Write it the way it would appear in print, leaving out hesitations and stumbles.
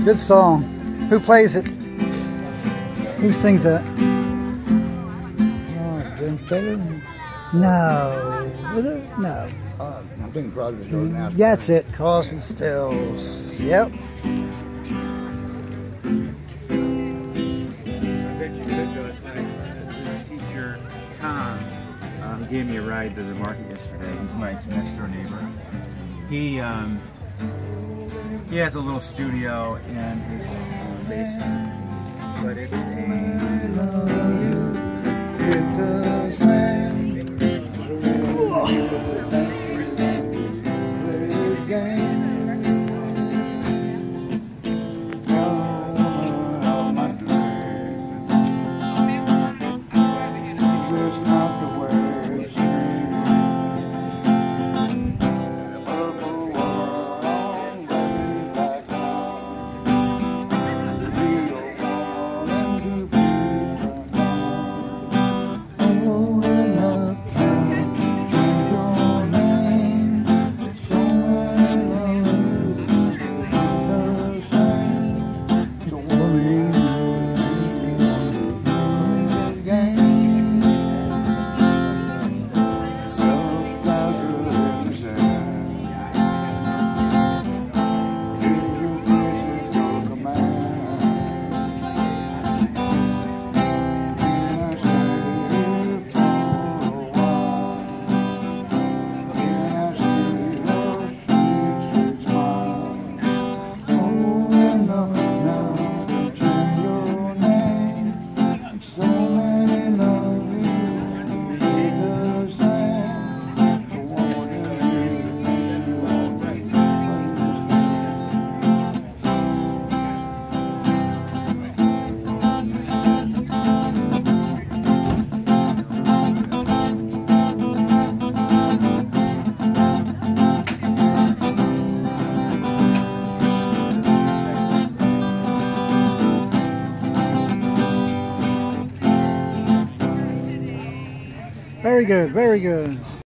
Good song. Who plays it? Who sings that? James Taylor? No. Was it? No. I'm thinking Crosby, Stills now. That's it. Crosby, Stills. Yep. I bet you could go. It's like this teacher, Tom, gave me a ride to the market yesterday. He's my next door neighbor. He has a little studio in his basement, but it's Very good. Very good.